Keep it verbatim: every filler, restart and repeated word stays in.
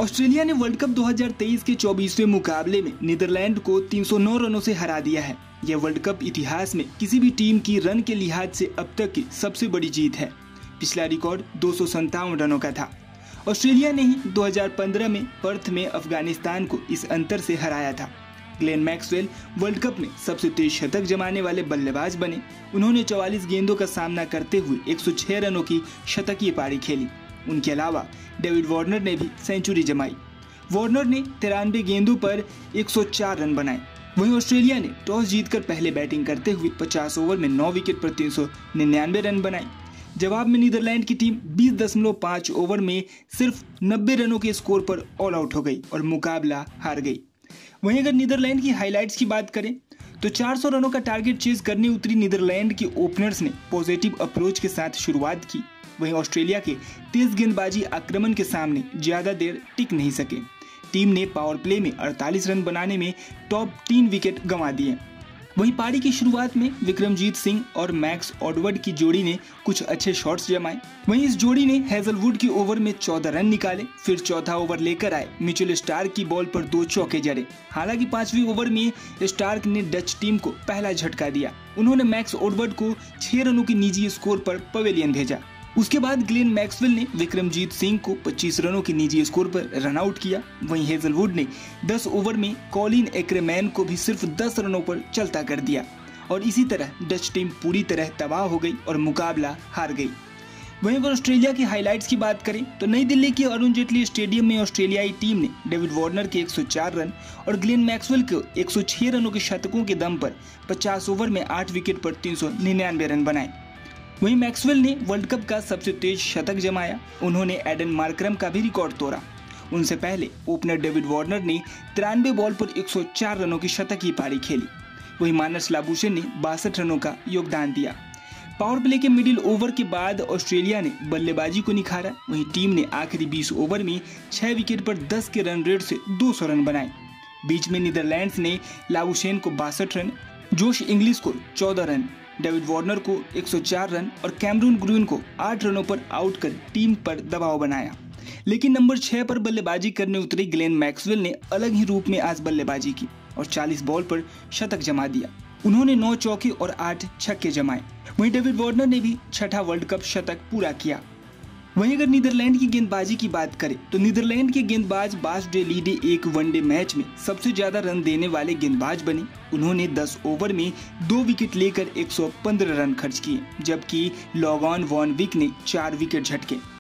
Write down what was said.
Australia ने world cup दो हज़ार तेईस के चौबीसवें मुकाबले में नीदरलैंड को तीन सौ नौ रनों से हरा दिया है। यह वर्ल्ड कप इतिहास में किसी भी टीम की रन के लिहाज से अब तक की सबसे बड़ी जीत है। पिछला रिकॉर्ड दो सौ सत्तावन रनों का था। ऑस्ट्रेलिया ने ही दो हज़ार पंद्रह में पर्थ में अफगानिस्तान को इस अंतर से हराया था। ग्लेन मैक्सवेल वर्ल्ड कप में सबसे तेज शतक जमाने वाले बल्लेबाज बने। उन्होंने चौवालीस गेंदों का सामना करते हुए एक सौ छह रनों की शतकीय पारी खेली। उनके अलावा डेविड वार्नर ने भी सेंचुरी जमाई। वार्नर ने तिरानवे गेंदों पर एक सौ चार रन बनाए। वहीं ऑस्ट्रेलिया ने टॉस जीतकर पहले बैटिंग करते हुए पचास ओवर में नौ विकेट पर तीन सौ निन्यानवे रन बनाए। जवाब में नीदरलैंड की टीम बीस दशमलव पाँच ओवर में सिर्फ नब्बे रनों के स्कोर पर ऑल आउट हो गई और मुकाबला हार गई। वहीं अगर नीदरलैंड की हाइलाइट्स की बात करें तो चार सौ रनों का टारगेट चेज करने उतरी नीदरलैंड के ओपनर्स ने पॉजिटिव अप्रोच के साथ शुरुआत की। वहीं ऑस्ट्रेलिया के तेज गेंदबाजी आक्रमण के सामने ज्यादा देर टिक नहीं सके। टीम ने पावर प्ले में अड़तालीस रन बनाने में टॉप तीन विकेट गंवा दिए। वहीं पारी की शुरुआत में विक्रमजीत सिंह और मैक्स ऑडवर्ड की जोड़ी ने कुछ अच्छे शॉट्स जमाए। वहीं इस जोड़ी ने हेजलवुड की ओवर में चौदह रन निकाले। फिर चौथा ओवर लेकर आए मिचेल स्टार्क की बॉल पर दो चौके जड़े। हालांकि पांचवी ओवर में स्टार्क ने डच टीम को पहला झटका दिया। उन्होंने मैक्स ऑडवर्ड को छह रनों के निजी स्कोर पर पवेलियन भेजा। उसके बाद ग्लेन मैक्सवेल ने विक्रमजीत सिंह को पच्चीस रनों के निजी स्कोर पर रन आउट किया। वहीं हेजलवुड ने दस ओवर में कॉलिन एक्रेमैन को भी सिर्फ दस रनों पर चलता कर दिया और इसी तरह डच टीम पूरी तरह तबाह हो गई और मुकाबला हार गई। वहीं अगर ऑस्ट्रेलिया की हाइलाइट्स की बात करें तो नई दिल्ली के अरुण जेटली स्टेडियम में ऑस्ट्रेलियाई टीम ने डेविड वार्नर के एक सौ चार रन और ग्लेन मैक्सवेल को एक सौ छह रनों के शतकों के दम पर पचास ओवर में आठ विकेट पर तीन सौ निन्यानवे रन बनाए। वहीं मैक्सवेल ने वर्ल्ड कप का सबसे तेज शतक जमाया। उन्होंने एडन मार्करम का भी रिकॉर्ड तोड़ा। उनसे पहले ओपनर डेविड वार्नर ने तिरानवे बॉल पर एक सौ चार रनों की शतकीय पारी खेली। वहीं मानस लाबुशेन ने बासठ रनों का योगदान दिया। पावर प्ले के मिडिल ओवर के बाद ऑस्ट्रेलिया ने बल्लेबाजी को निखारा। वहीं टीम ने आखिरी बीस ओवर में छह विकेट पर दस के रन रेट से दो सौ रन बनाए। बीच में नीदरलैंड्स ने लाबुशेन को बासठ रन, जोश इंग्लिश को चौदह रन, डेविड वार्नर को एक सौ चार रन और कैमरून ग्रीन को आठ रनों पर आउट कर टीम पर दबाव बनाया। लेकिन नंबर छह पर बल्लेबाजी करने उतरे ग्लेन मैक्सवेल ने अलग ही रूप में आज बल्लेबाजी की और चालीस बॉल पर शतक जमा दिया। उन्होंने नौ चौके और आठ छक्के जमाए। वहीं डेविड वार्नर ने भी छठा वर्ल्ड कप शतक पूरा किया। वहीं अगर नीदरलैंड की गेंदबाजी की बात करें तो नीदरलैंड के गेंदबाज बास डे लीडे एक वनडे मैच में सबसे ज्यादा रन देने वाले गेंदबाज बने। उन्होंने दस ओवर में दो विकेट लेकर एक सौ पंद्रह रन खर्च किए, जबकि लॉगन वॉन विक ने चार विकेट झटके।